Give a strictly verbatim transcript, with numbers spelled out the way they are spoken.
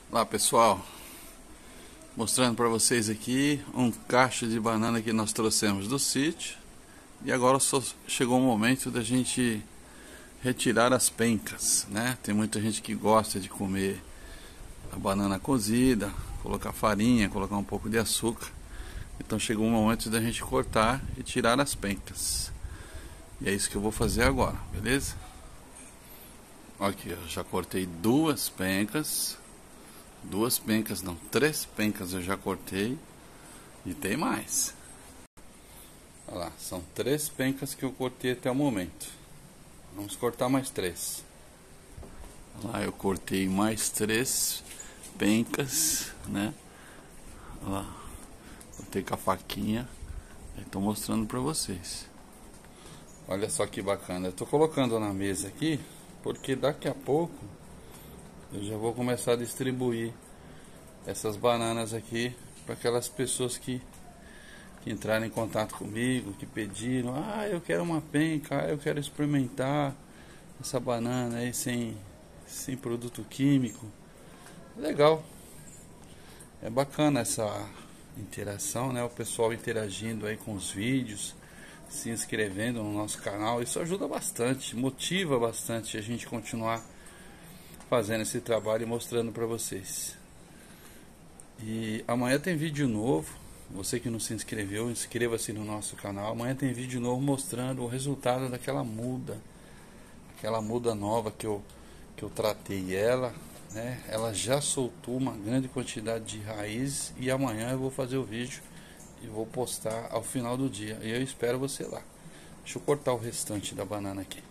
Olá pessoal, mostrando para vocês aqui um cacho de banana que nós trouxemos do sítio. E agora só chegou o momento da gente retirar as pencas, né? Tem muita gente que gosta de comer a banana cozida, colocar farinha, colocar um pouco de açúcar. Então chegou o momento da gente cortar e tirar as pencas. E é isso que eu vou fazer agora, beleza? Aqui, eu já cortei duas pencas. Duas pencas, não, três pencas eu já cortei. E tem mais. Olha lá, são três pencas que eu cortei até o momento. Vamos cortar mais três. Olha lá, eu cortei mais três pencas, né? Olha lá, cortei com a faquinha. Estou mostrando para vocês. Olha só que bacana. Eu estou colocando na mesa aqui, porque daqui a pouco eu já vou começar a distribuir essas bananas aqui para aquelas pessoas que, que entraram em contato comigo, que pediram: ah, eu quero uma penca, ah, eu quero experimentar essa banana aí sem, sem produto químico. Legal, é bacana essa interação, né? O pessoal interagindo aí com os vídeos, se inscrevendo no nosso canal. Isso ajuda bastante, motiva bastante a gente continuar fazendo esse trabalho e mostrando para vocês. E amanhã tem vídeo novo. Você que não se inscreveu, inscreva-se no nosso canal. Amanhã tem vídeo novo mostrando o resultado daquela muda, aquela muda nova que eu que eu tratei ela, né? Ela já soltou uma grande quantidade de raízes e amanhã eu vou fazer o vídeo e vou postar ao final do dia. E eu espero você lá. Deixa eu cortar o restante da banana aqui.